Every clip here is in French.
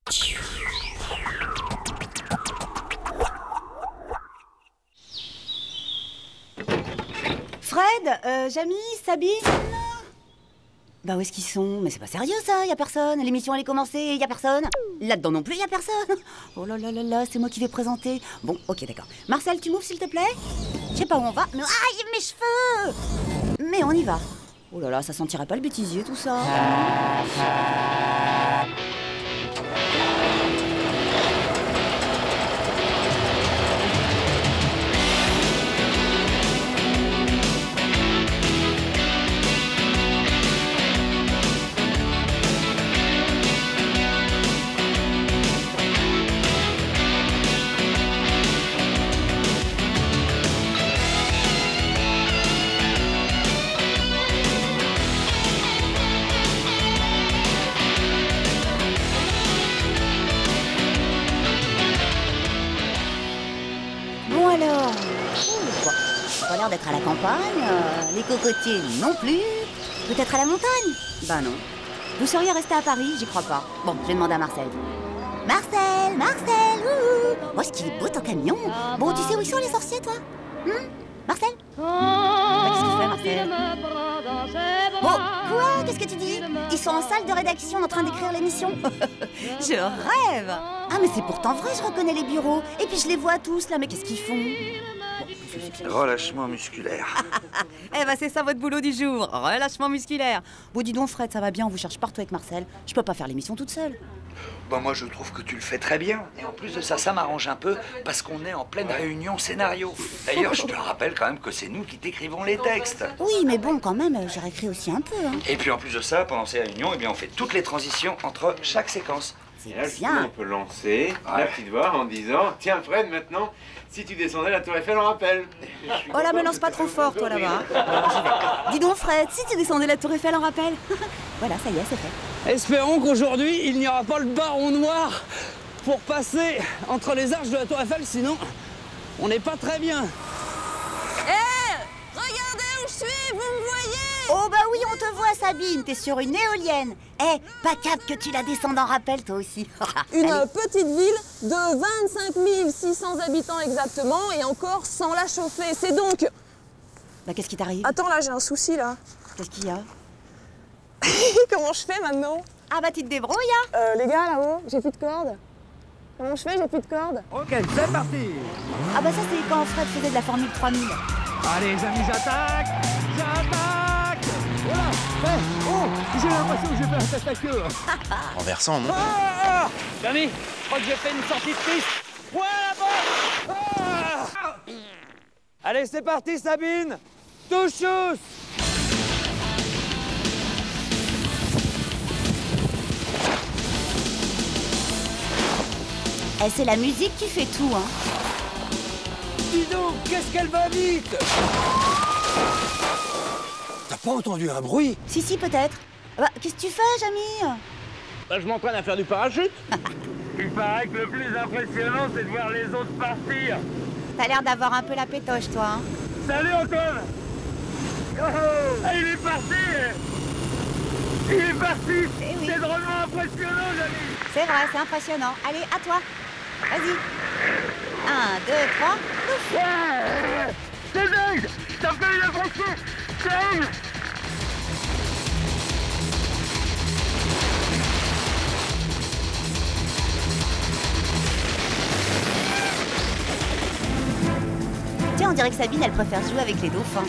Fred, Jamie, Sabine. Bah où est-ce qu'ils sont? Mais c'est pas sérieux ça, y a personne. L'émission elle est commencée, y a personne. Là-dedans non plus y a personne. Oh là là là là, c'est moi qui vais présenter. Bon, ok d'accord. Marcel, tu m'ouvres s'il te plaît? Je sais pas où on va, mais aïe, mes cheveux! Mais on y va. Oh là là, ça sentirait pas le bêtisier tout ça? Alors, pas l'air d'être à la campagne, les cocotiers non plus, peut-être à la montagne? Bah non. Vous seriez resté à Paris? J'y crois pas. Bon, je vais demander à Marcel. Marcel, ouhou. Oh, est-ce qu'il est beau ton camion? Bon, tu sais où ils sont les sorciers, toi? Marcel? Qu'est-ce qu'il fait, Marcel? Bon, quoi? Qu'est-ce que tu dis? Ils sont en salle de rédaction en train d'écrire l'émission. Je rêve. Ah, mais c'est pourtant vrai, je reconnais les bureaux. Et puis je les vois tous, là, mais qu'est-ce qu'ils font? Relâchement musculaire. Eh ben c'est ça votre boulot du jour, relâchement musculaire. Bon dis donc Fred, ça va bien, on vous cherche partout avec Marcel. Je peux pas faire l'émission toute seule. Bah moi je trouve que tu le fais très bien. Et en plus de ça, ça m'arrange un peu parce qu'on est en pleine réunion scénario. D'ailleurs, je te rappelle quand même que c'est nous qui t'écrivons les textes. Oui, mais bon, quand même, j'ai réécrit aussi un peu. Hein. Et puis en plus de ça, pendant ces réunions, eh bien, on fait toutes les transitions entre chaque séquence. Et là, bien. On peut lancer la petite voix en disant « Tiens Fred, maintenant, si tu descendais la tour Eiffel en rappel. » Oh là, me lance pas trop fort, toi, là-bas. Dis donc Fred, si tu descendais la tour Eiffel en rappel. Voilà, ça y est, c'est fait. Espérons qu'aujourd'hui, il n'y aura pas le baron noir pour passer entre les arches de la tour Eiffel, sinon, on n'est pas très bien. Regardez où je suis, vous me voyez? Oh bah oui, on te voit Sabine, t'es sur une éolienne. Pas cap que tu la descendes en rappel toi aussi. Une petite ville de 25 600 habitants exactement et encore sans la chauffer. C'est donc... Bah qu'est-ce qui t'arrive? Attends là, j'ai un souci là. Qu'est-ce qu'il y a? Comment je fais maintenant? Ah bah tu te débrouilles hein. Les gars là-haut, j'ai plus de cordes. Comment je fais? J'ai plus de cordes. Ok, c'est parti. Ah bah ça c'est quand Fred faisait de la Formule 3000. Allez les amis, j'attaque. Voilà. Oh, j'ai l'impression que j'ai fait un tête à queue. Renversant, non? Jamie, je crois que j'ai fait une sortie de piste. Ouais, là-bas. Allez, c'est parti, Sabine. Touche-tous. C'est la musique qui fait tout, hein. Dis donc, qu'est-ce qu'elle va vite! T'as pas entendu un bruit? Si, peut-être. Bah, qu'est-ce que tu fais, Jamie? Bah, je m'entraîne à faire du parachute. Il paraît que le plus impressionnant, c'est de voir les autres partir. T'as l'air d'avoir un peu la pétoche, toi, hein. Salut, Antoine! Ah, il est parti! Il est parti! Oui. C'est drôlement impressionnant, Jamie! C'est vrai, c'est impressionnant. Allez, à toi. Vas-y. 1, 2, 3. Ouf. Ouais. C'est dingue! T'as fait une impression! C'est dingue! Tiens, on dirait que Sabine, elle préfère jouer avec les dauphins.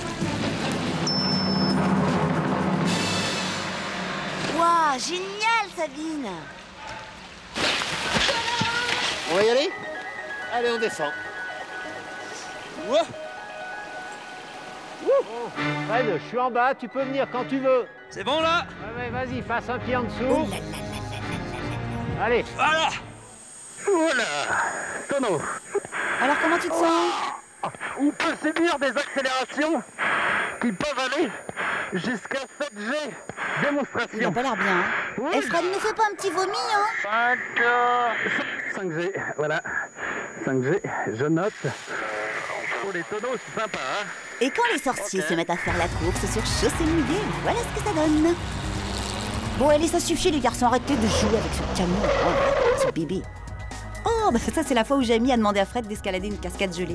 Waouh, génial, Sabine! On va y aller? Allez, on descend. Ouais. Fred, je suis en bas, tu peux venir quand tu veux. C'est bon, là? Ouais, vas-y, passe un pied en dessous. Oh là là là. Allez. Voilà. Voilà! Tonneau! Alors, comment tu te sens? On peut subir des accélérations qui peuvent aller jusqu'à 7G. Il a Démonstration. pas l'air bien, hein. Oui. Fred, il nous fait pas un petit vomi, hein? 5G, voilà. 5G, je note. Pour les tonneaux, c'est sympa, hein? Et quand les sorciers se mettent à faire la course sur chaussée mouillée, voilà ce que ça donne. Bon, allez, ça suffit, les garçons, arrêtez de jouer avec ce camion. Oh, petit bébé. Oh, bah ça c'est la fois où Jamie a demandé à Fred d'escalader une cascade gelée.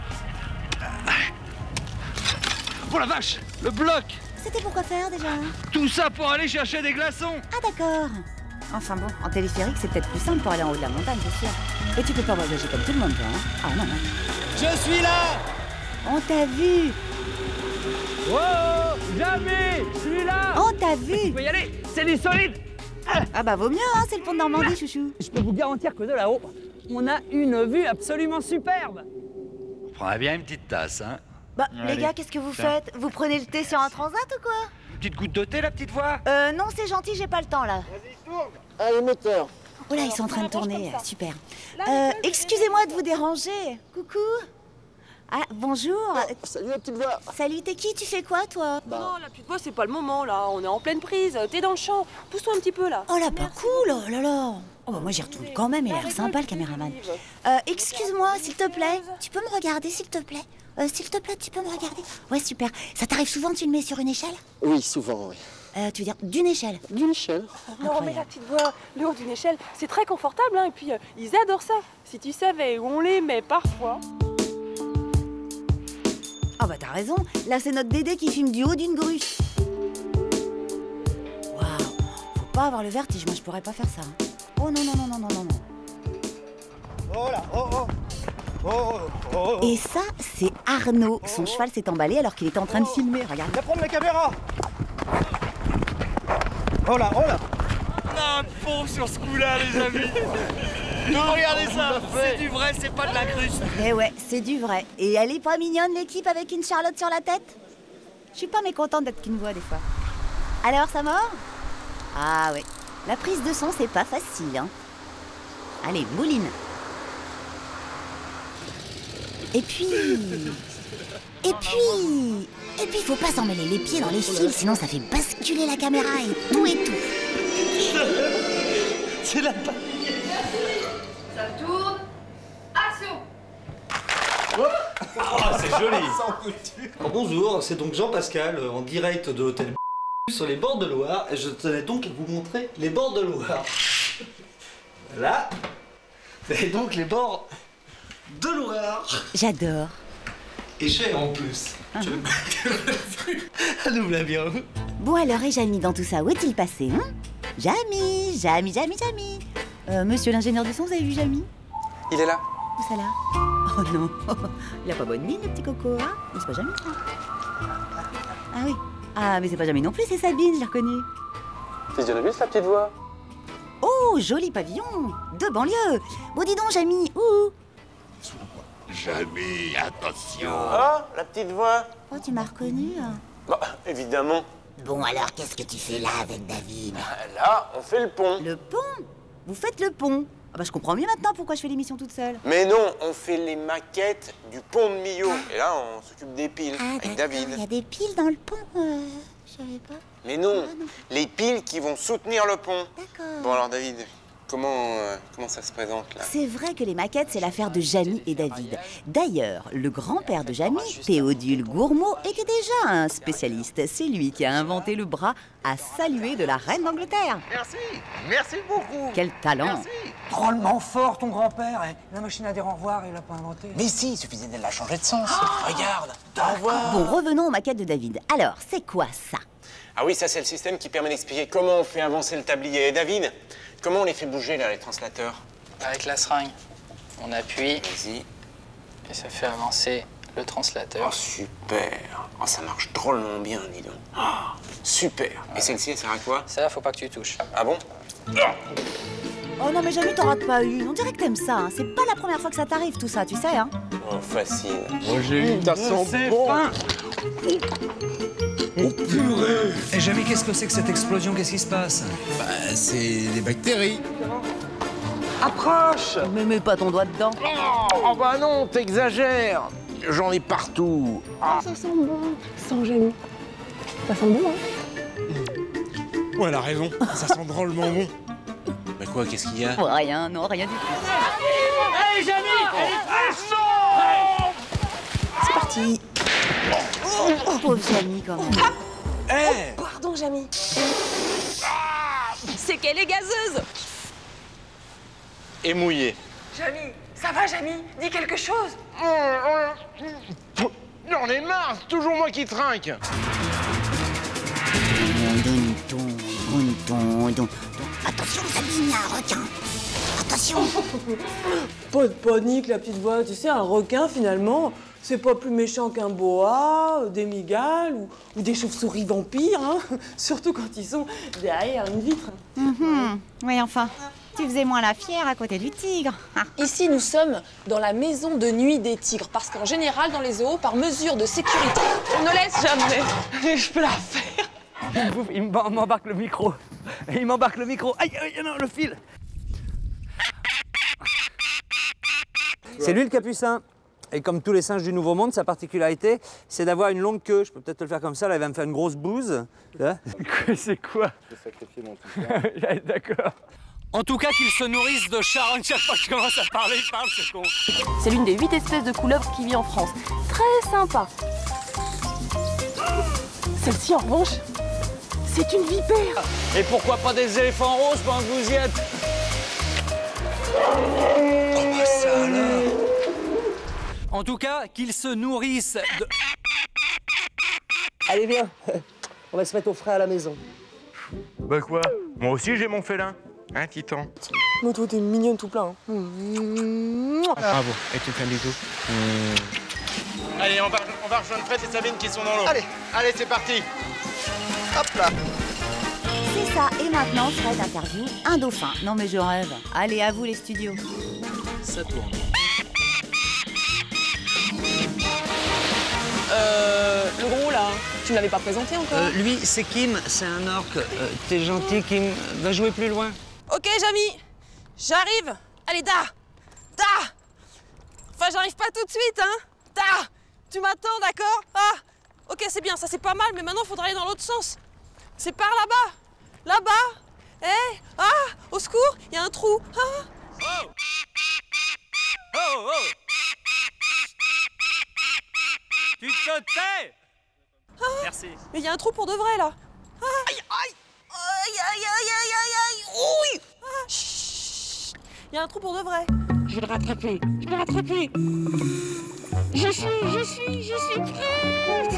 Oh la vache, le bloc! C'était pour quoi faire déjà? Tout ça pour aller chercher des glaçons! Ah d'accord. Enfin bon, en téléphérique c'est peut-être plus simple pour aller en haut de la montagne, c'est sûr. Et tu peux pas voyager comme tout le monde, toi, hein? Ah non, non. Je suis là! On t'a vu! Oh, Jamie, je suis là! On t'a vu! Tu peux y aller, c'est du solide! Ah bah vaut mieux, hein, c'est le pont de Normandie, chouchou. Je peux vous garantir que de là-haut, on a une vue absolument superbe. On prendrait bien une petite tasse, hein? Bah, Allez, les gars, qu'est-ce que vous faites? Vous prenez le thé sur un transat ou quoi? Une petite goutte de thé, la petite voix? Non, c'est gentil, j'ai pas le temps, là. Allez, moteur. Oh là, ils sont en train de tourner, super. Excusez-moi de vous déranger. Coucou. Ah, bonjour. Salut la petite voix. Salut, t'es qui? Tu fais quoi, toi? Non, la petite voix, c'est pas le moment, là. On est en pleine prise. T'es dans le champ. Pousse-toi un petit peu, là. Oh là, pas cool, oh là là. Oh bah moi j'y retourne quand même, il a l'air sympa le caméraman. Excuse-moi, s'il te plaît, tu peux me regarder, s'il te plaît? S'il te plaît, tu peux me regarder? Ouais, super. Ça t'arrive souvent que tu le mets sur une échelle? Oui, souvent, oui. Tu veux dire d'une échelle? D'une échelle. Non, mais la petite voix, le haut d'une échelle, c'est très confortable, hein. Et puis, ils adorent ça. Si tu savais où on les met parfois. Ah bah t'as raison, là c'est notre Dédé qui filme du haut d'une grue. Waouh, faut pas avoir le vertige, moi je pourrais pas faire ça. Hein. Oh non, non, non, non, non, non, non. Oh là, oh, oh. Oh, oh, oh, oh. Et ça, c'est Arnaud. Son cheval s'est emballé alors qu'il était en train de filmer, regarde. Viens prendre la caméra. Oh là, oh là. Un pont sur ce coup-là, les amis! Regardez ça! C'est du vrai, c'est pas de la cruche! Eh ouais, c'est du vrai. Et elle est pas mignonne, l'équipe, avec une Charlotte sur la tête? Je suis pas mécontente d'être qu'une voix, des fois. Alors, ça mord? Ah ouais, la prise de son, c'est pas facile, hein. Allez, mouline. Et puis, faut pas s'en mêler les pieds dans les fils, sinon ça fait basculer la caméra et tout. C'est la Ça tourne. Action. Ah, c'est joli. Bonjour, c'est donc Jean-Pascal en direct de l'hôtel sur les bords de Loire et je tenais donc à vous montrer les bords de Loire. Voilà. Et donc les bords de Loire. J'adore. Et cher en plus. Elle nous l'a bien. Bon alors, et Jamie dans tout ça, où est-il passé, hein? Jamie. Monsieur l'ingénieur du son, vous avez vu Jamie? Il est là. Où ça là? Oh non, il a pas bonne mine le petit coco, hein? Mais c'est pas Jamie ça. Ah oui. Ah mais c'est pas Jamie non plus, c'est Sabine, je l'ai reconnue. C'est Dionobus, la petite voix. Oh, joli pavillon de banlieue. Bon dis donc Jamie, où? Jamie, attention. Oh, la petite voix. Oh, tu m'as reconnu, hein? Bah, évidemment. Bon alors, qu'est-ce que tu fais là avec David? Là, on fait le pont. Le pont? Vous faites le pont? Ah bah je comprends mieux maintenant pourquoi je fais l'émission toute seule. Mais non, on fait les maquettes du pont de Millau. Et là, on s'occupe des piles avec David. Il y a des piles dans le pont, je savais pas. Mais non, les piles qui vont soutenir le pont. D'accord. Bon alors David, comment ça se présente là? C'est vrai que les maquettes, c'est l'affaire de Jamie et David. D'ailleurs, le grand-père de Jamie, Théodule Gourmaud, était déjà un spécialiste. C'est lui qui a inventé le bras à saluer de la reine d'Angleterre. Merci beaucoup. Quel talent! Drôlement fort, ton grand-père. Hein. La machine à dire au revoir, il l'a pas inventée. Mais si, il suffisait de la changer de sens. Regarde. Au revoir. Bon, revenons aux maquettes de David. Alors, c'est quoi ça? Ah oui, ça c'est le système qui permet d'expliquer comment on fait avancer le tablier. Et David, comment on les fait bouger là, les translateurs? Avec la seringue. On appuie. Vas-y. Et ça fait avancer le translateur. Oh super. Oh, ça marche drôlement bien, dis donc. Oh, super. Et celle-ci, elle sert à quoi? Ça, faut pas que tu touches. Ah bon? Oh non, mais Jamie, t'en rates pas une. On dirait que t'aimes ça. Hein. C'est pas la première fois que ça t'arrive, tout ça, tu sais, hein? Oh, facile. Moi j'ai eu Ça sent bon. Oh purée. Et Jamie, qu'est-ce que c'est que cette explosion? Qu'est-ce qui se passe? Bah, c'est des bactéries. Approche. Mais mets pas ton doigt dedans. Oh bah non, t'exagères. J'en ai partout. Ça sent bon. Sans Jamie. Ça sent bon, hein? Ouais, elle a raison. Ça sent drôlement bon. Bah quoi, qu'est-ce qu'il y a? Oh, rien, non, rien du tout. Hey, Jamie! C'est parti. Oh, pauvre Jamie, quand même. Hey. Pardon, Jamie. C'est qu'elle est gazeuse. et mouillé. Jamy, ça va, Jamy? Dis quelque chose. J'en ai marre, c'est toujours moi qui trinque. Attention, Sabine, il y a un requin. Attention. Pas de panique, la petite voix. Tu sais, un requin, finalement, c'est pas plus méchant qu'un boa, des migales ou des chauves-souris vampires, hein. Surtout quand ils sont derrière une vitre. Oui, enfin, tu faisais moins la fière à côté du tigre. Ici, nous sommes dans la maison de nuit des tigres, parce qu'en général, dans les zoos, par mesure de sécurité, on ne laisse jamais. Je peux la faire. Il m'embarque le micro. Il m'embarque le micro. Aïe, aïe, non, le fil. C'est lui le capucin. Et comme tous les singes du Nouveau Monde, sa particularité, c'est d'avoir une longue queue. Je peux peut-être te le faire comme ça, là, il va me faire une grosse bouse. C'est quoi? Je vais sacrifier mon petit. D'accord. En tout cas, qu'il se nourrisse de charogne. Chaque fois que je commence à parler, il parle, c'est con. C'est l'une des 8 espèces de couleuvres qui vit en France. Très sympa. Celle-ci, en revanche, c'est une vipère. Et pourquoi pas des éléphants roses pendant que vous y êtes? Oh bah ça alors. En tout cas, qu'ils se nourrissent de... Allez, viens. On va se mettre au frais à la maison. Bah quoi? Moi aussi j'ai mon félin. Hein, Titan? Moi, toi, t'es une mignonne tout plein. Bravo, et tu fais du tout. Allez, on va rejoindre Fred et Sabine qui sont dans l'eau. Allez, c'est parti. Hop là. C'est ça, et maintenant, Fred interview un dauphin. Non mais je rêve. Allez, à vous les studios. Ça tourne. Le gros, là, tu me l'avais pas présenté encore. Lui, c'est Kim, c'est un orc. T'es gentil, Kim. Va jouer plus loin. Ok, Jamy, j'arrive. Allez, Da. Enfin, j'arrive pas tout de suite, hein. Da. Tu m'attends, d'accord? Ah. Ok, c'est bien, ça c'est pas mal, mais maintenant, faudra aller dans l'autre sens. C'est par là-bas. Là-bas. Eh. Ah. Au secours, il y a un trou. Ah. Oh. Oh, oh. Tu te tais. Ah. Merci. Mais il y a un trou pour de vrai, là. Ah. Aïe, aïe. Aïe, aïe, aïe, aïe, aïe, aïe. Oui. Ah. Chut. Il y a un trou pour de vrai. Je vais le rattraper. Je suis prête.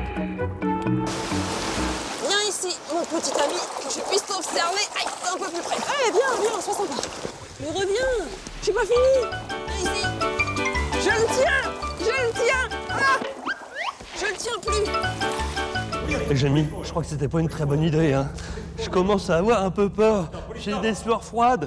Viens ici, mon petit ami, que je puisse t'observer. Aïe, un peu plus près. Allez, viens, sois sympa. Mais reviens, je suis pas fini. Viens ici. Je le tiens. Ah, je le tiens plus. Jamy, je crois que c'était pas une très bonne idée, hein. Je commence à avoir un peu peur. J'ai des sueurs froides.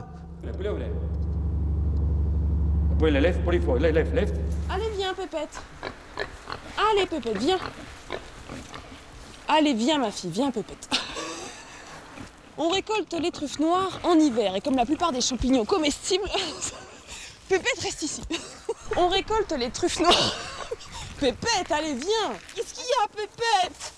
Allez, viens, Pépette. Allez, Pépette, viens. Allez, viens, ma fille, viens, Pépette. On récolte les truffes noires en hiver, et comme la plupart des champignons comestibles, Pépette reste ici. On récolte les truffes noires. Pépette, allez, viens. Qu'est-ce qu'il y a, Pépette?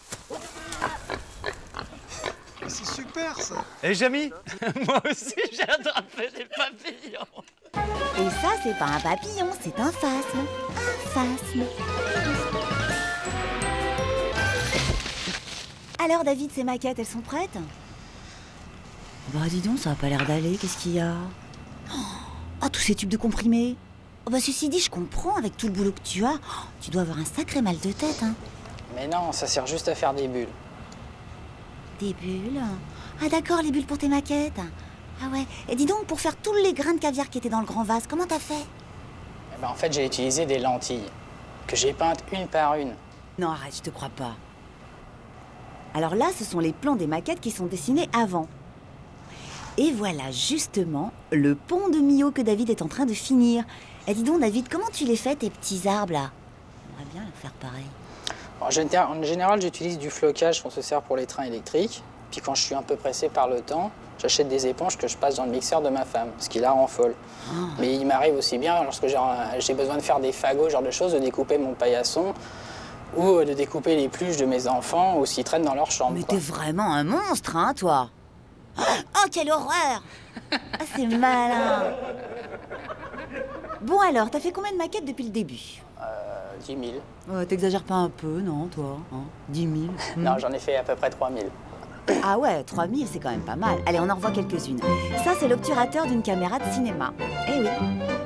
C'est super, ça. Et Jamy, moi aussi j'ai attrapé des papillons. Et ça, c'est pas un papillon, c'est un phasme. Un phasme. Alors, David, ces maquettes, elles sont prêtes? Bah, dis donc, ça a pas l'air d'aller. Qu'est-ce qu'il y a? Oh, tous ces tubes de comprimés. Oh, bah, ceci dit, je comprends, avec tout le boulot que tu as, tu dois avoir un sacré mal de tête, hein. Mais non, ça sert juste à faire des bulles. Des bulles? Ah d'accord, les bulles pour tes maquettes. Ah ouais. Et dis donc, pour faire tous les grains de caviar qui étaient dans le grand vase, comment t'as fait? Eh ben, en fait, j'ai utilisé des lentilles que j'ai peintes une par une. Non, arrête, je te crois pas. Alors là, ce sont les plans des maquettes qui sont dessinés avant. Et voilà justement le pont de Millau que David est en train de finir. Et dis donc, David, comment tu les fais, tes petits arbres là? J'aimerais bien leur faire pareil. En général, j'utilise du flocage qu'on se sert pour les trains électriques. Puis quand je suis un peu pressé par le temps, j'achète des éponges que je passe dans le mixeur de ma femme, ce qui la rend folle. Mais il m'arrive aussi bien, lorsque j'ai besoin de faire des fagots, ce genre de choses, de découper mon paillasson ou de découper les peluches de mes enfants ou s'ils traînent dans leur chambre. Mais t'es vraiment un monstre, hein, toi? Oh, quelle horreur! Ah, c'est malin! Bon alors, t'as fait combien de maquettes depuis le début? 10 000. T'exagères pas un peu, non, toi, hein? 10 000? Non, j'en ai fait à peu près 3 000. Ah ouais, 3000, c'est quand même pas mal. Allez, on en revoit quelques-unes. Ça, c'est l'obturateur d'une caméra de cinéma. Eh oui.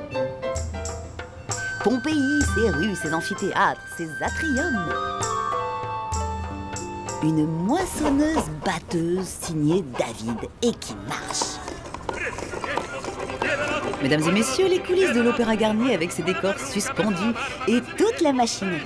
Pompéi, ses rues, ses amphithéâtres, ses atriums. Une moissonneuse batteuse signée David et qui marche. Mesdames et messieurs, les coulisses de l'Opéra Garnier avec ses décors suspendus et toute la machinerie.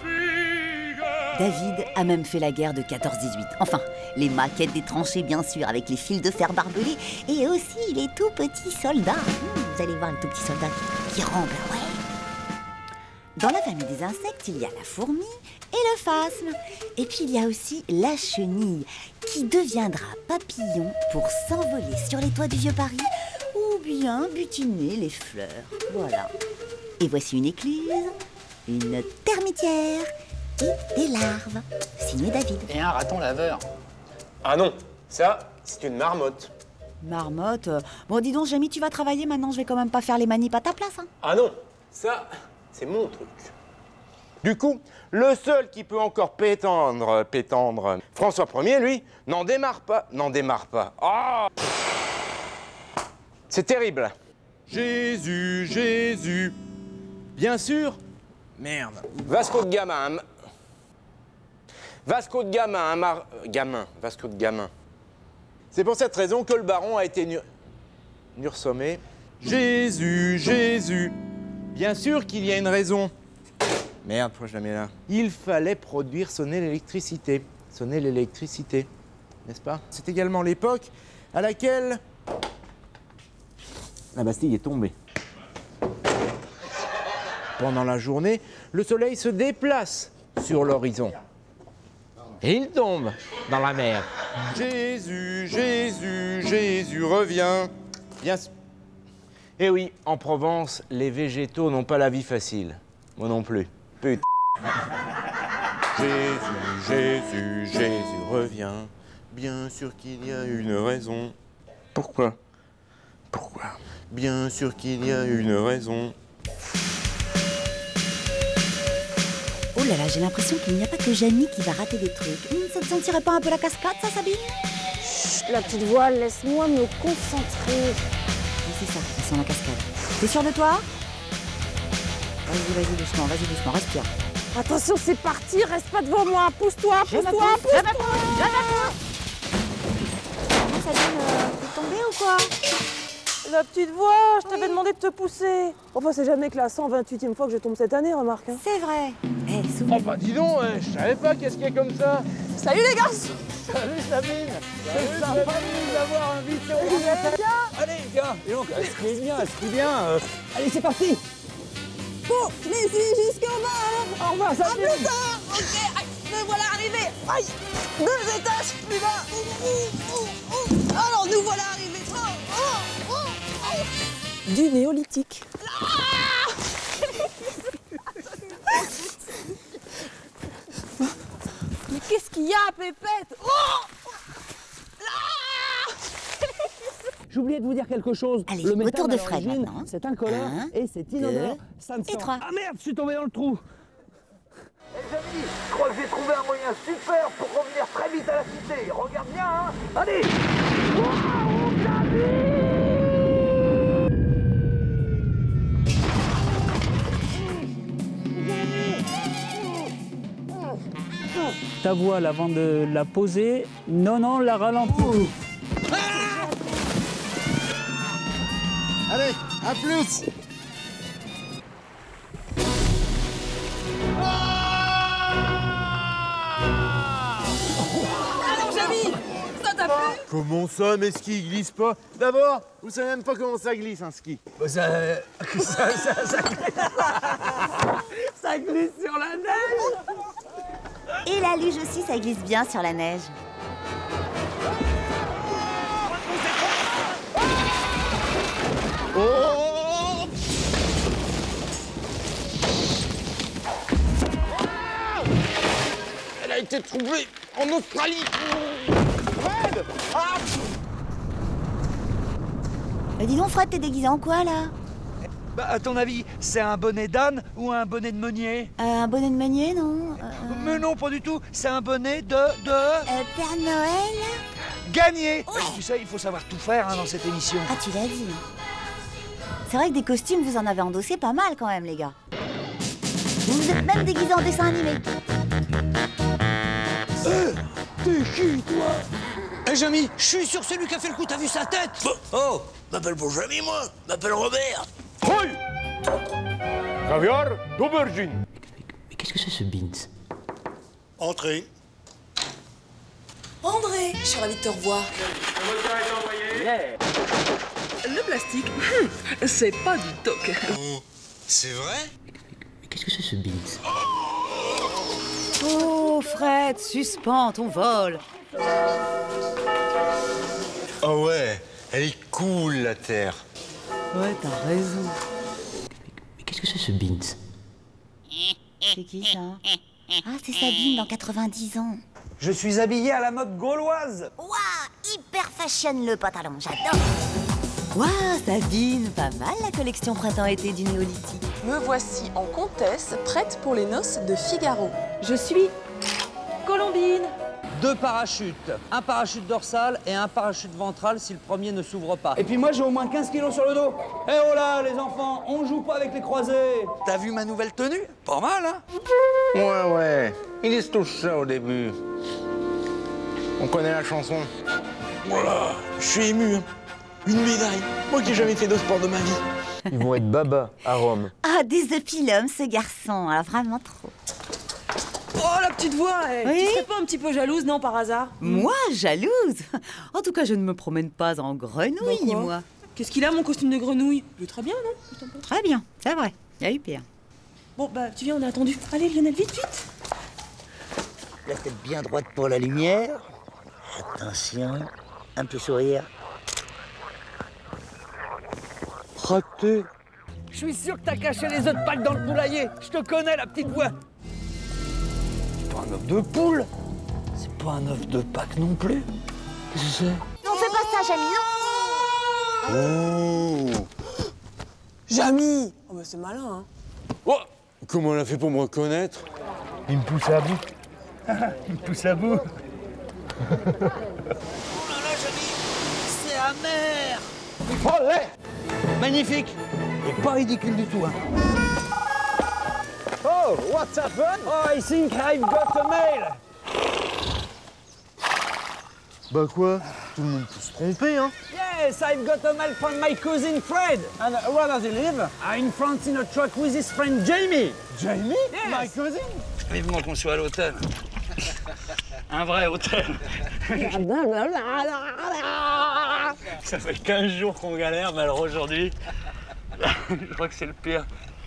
David a même fait la guerre de 14-18. Enfin, les maquettes des tranchées, bien sûr, avec les fils de fer barbelés. Et aussi les tout petits soldats. Vous allez voir les tout petits soldats qui ramblent, ouais. Dans la famille des insectes, il y a la fourmi et le phasme. Et puis il y a aussi la chenille, qui deviendra papillon pour s'envoler sur les toits du vieux Paris ou bien butiner les fleurs. Voilà. Et voici une écluse, une termitière et des larves. Signé David. Et un raton laveur. Ah non, ça, c'est une marmotte. Marmotte. Bon, dis donc, Jamie, tu vas travailler maintenant. Je vais quand même pas faire les manips à ta place. Hein. Ah non, ça, c'est mon truc. Du coup, le seul qui peut encore pétendre, François Ier, lui, n'en démarre pas. Ah, c'est terrible. Jésus, Jésus, bien sûr. Merde. Vasco de Gama. Vasco de Gama. C'est pour cette raison que le baron a été sursommé. Jésus, Jésus, bien sûr qu'il y a une raison. Merde, pourquoi je la mets là? Il fallait produire sonner l'électricité. N'est-ce pas? C'est également l'époque à laquelle la Bastille est tombée. Pendant la journée, le soleil se déplace sur l'horizon. Et il tombe dans la mer. Jésus, Jésus, Jésus revient. Bien sûr. Eh oui, en Provence, les végétaux n'ont pas la vie facile. Moi non plus. Putain. Jésus, Jésus, Jésus revient. Bien sûr qu'il y a une raison. Pourquoi? Bien sûr qu'il y a une raison. Oh là là, j'ai l'impression qu'il n'y a pas que Jamie qui va rater des trucs. Ça te sentirait pas un peu la cascade, ça, Sabine? Chut, la petite voile, laisse-moi me concentrer. Oui, c'est ça, ça sent la cascade. T'es sûr de toi? Vas-y, doucement, respire. Attention, c'est parti, reste pas devant moi. Pousse-toi. Comment, Sabine, t'es tombée ou quoi? La petite voix, je t'avais demandé de te pousser. Enfin, c'est jamais que la 128e fois que je tombe cette année, remarque. Hein. C'est vrai. Oh bah dis donc, je savais pas qu'est-ce qu'il y a comme ça. Salut les garçons. Salut Sabine. C'est sympa de nous avoir invités au Allez, viens. Et donc, inscris bien. Allez, c'est parti. Bon, mais si jusqu'en bas. Hein. Au revoir, Sabine. À plus tard. Ok, aïe, me voilà arrivé. Aïe, 2 étages plus bas. Alors, nous voilà arrivés. Du néolithique. Mais qu'est-ce qu'il y a, Pépette? J'ai oublié de vous dire quelque chose. Allez, le autour de méthane, à Fred l'origine, maintenant. c'est incolore et c'est inodore. Ça ne sent. et 3. Ah merde, je suis tombé dans le trou. Les amis, je crois que j'ai trouvé un moyen super pour revenir très vite à la cité. Regarde bien, hein. Allez. Ta voile avant de la poser, non, la ralentit. Allez, à plus. Alors, Jamie, ça t'a plu? Comment ça, mes skis glissent pas? D'abord, vous savez même pas comment ça glisse un ski. Ça glisse sur la neige. Et la luge aussi, ça glisse bien sur la neige. Oh! Elle a été trouvée en Australie. Fred! Ah! Dis donc, Fred, t'es déguisé en quoi, là? Bah, à ton avis, c'est un bonnet d'âne ou un bonnet de meunier? Un bonnet de meunier, non? Mais non, pas du tout. C'est un bonnet de... Père Noël? Gagné. Tu sais, il faut savoir tout faire dans cette émission. Ah, tu l'as dit. C'est vrai que des costumes, vous en avez endossé pas mal quand même, les gars. Vous vous êtes même déguisés en dessin animé. T'es qui, toi? Eh, Jamy, je suis sur celui qui a fait le coup, t'as vu sa tête? Oh, m'appelle pas Jamy, moi, m'appelle Robert. Oui. Caviar d'aubergine. Mais qu'est-ce que c'est ce beans? Entrez. André, je suis ravie de te revoir. Le plastique, c'est pas du toc. C'est vrai? Mais qu'est-ce que c'est ce beans? Oh, Fred, suspends ton vol. Oh ouais, elle est cool, la Terre. Ouais, t'as raison. Mais qu'est-ce que c'est ce beans? C'est qui, ça? Ah, c'est Sabine, dans 90 ans. Je suis habillé à la mode gauloise. Waouh, hyper fashion le pantalon, j'adore. Waouh, Sabine, pas mal la collection printemps-été du Néolithique. Me voici en comtesse, prête pour les noces de Figaro. Je suis Colombine. 2 parachutes, un parachute dorsal et un parachute ventral si le premier ne s'ouvre pas. Et puis moi j'ai au moins 15 kilos sur le dos. Eh oh là les enfants, on joue pas avec les croisés. T'as vu ma nouvelle tenue? Pas mal, hein? Ouais, il est tout ça au début. On connaît la chanson. Voilà, je suis ému. Hein. Une médaille. Moi qui n'ai jamais fait de sport de ma vie. Ils vont être baba à Rome. Ah, des opilums, ce garçon, alors vraiment trop. Oh, la petite voix, Oui. Tu serais pas un petit peu jalouse, non, par hasard? Moi, jalouse? En tout cas, je ne me promène pas en grenouille, Pourquoi? moi. Qu'est-ce qu'il a, mon costume de grenouille? Il est très bien, non? Très bien, c'est vrai, il y a eu pire. Bon, bah, tu viens, on a attendu. Allez, Lionel, vite, vite. La tête bien droite pour la lumière. Attention, un peu sourire. Raté. Je suis sûr que t'as caché les œufs de Pâques dans le poulailler. Je te connais, la petite voix. C'est pas un œuf de poule. C'est pas un œuf de Pâques non plus. Qu'est-ce que c'est? Non, fais pas ça, Jamy, non. Oh. Jamy. Oh, bah, c'est malin, hein. Oh, comment elle a fait pour me reconnaître? Il me pousse à bout. Il me pousse à bout. Oh là là, Jamy, c'est amer. Oh, lait. Magnifique. Et pas ridicule du tout, hein. Oh, what's happened? Oh, I think I've got a mail. Bah quoi? Tout le monde peut se tromper, hein? Yes, I've got a mail from my cousin Fred. And where does he live? In France in a truck with his friend Jamie. Jamie? Yes. My cousin. Vivement qu'on soit à l'hôtel. Un vrai hôtel. Ça fait 15 jours qu'on galère, mais alors aujourd'hui, je crois que c'est le pire.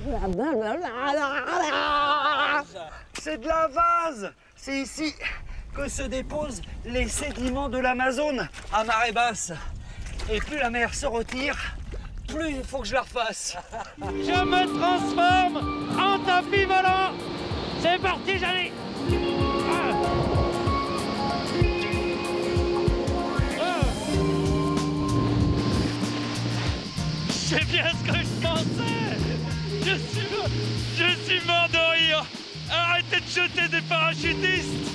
C'est de la vase. C'est ici que se déposent les sédiments de l'Amazone à marée basse. Et plus la mer se retire, plus il faut que je la refasse. Je me transforme en tapis volant. C'est parti, j'allais. C'est bien ce que je pensais. Je suis mort de rire. Arrêtez de jeter des parachutistes.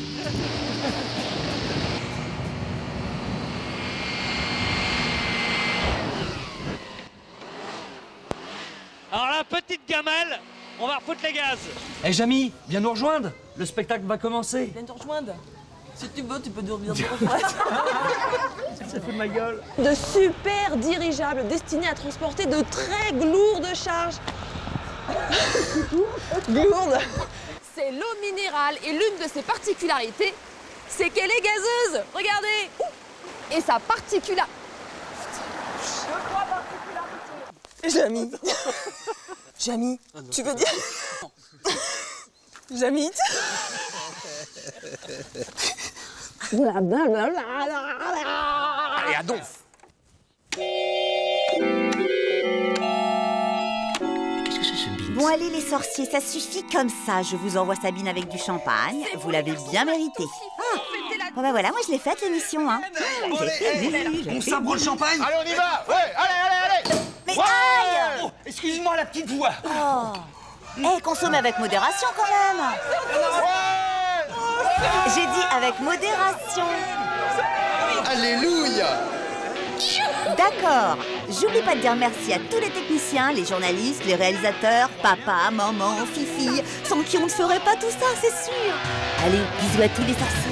Alors la petite gamelle, on va refoutre les gaz. Eh Jamy, viens nous rejoindre. Le spectacle va commencer. Viens te rejoindre. Si tu veux, tu peux dormir de retraite. Ça fait ma gueule. De super dirigeables destinés à transporter de très lourdes charges. Lourdes. C'est l'eau minérale et l'une de ses particularités, c'est qu'elle est gazeuse. Regardez. Et sa particularité. Jamy. Jamy, tu veux dire... Jamy. Allez, à donf. Qu'est-ce que c'est ce beans? Bon, allez, les sorciers, ça suffit comme ça. Je vous envoie Sabine avec du champagne. Vous l'avez bien mérité. Ah. Bon, bah voilà, moi je l'ai faite l'émission, hein. On sabre le champagne? Allez, on y va. Ouais, allez. Mais aïe! Oh, excuse-moi la petite voix. Oh. Eh, consommez avec modération quand même. J'ai dit avec modération. Alléluia. D'accord, j'oublie pas de dire merci à tous les techniciens, les journalistes, les réalisateurs, papa, maman, fifi, sans qui on ne ferait pas tout ça, c'est sûr. Allez, bisous à tous les sorciers.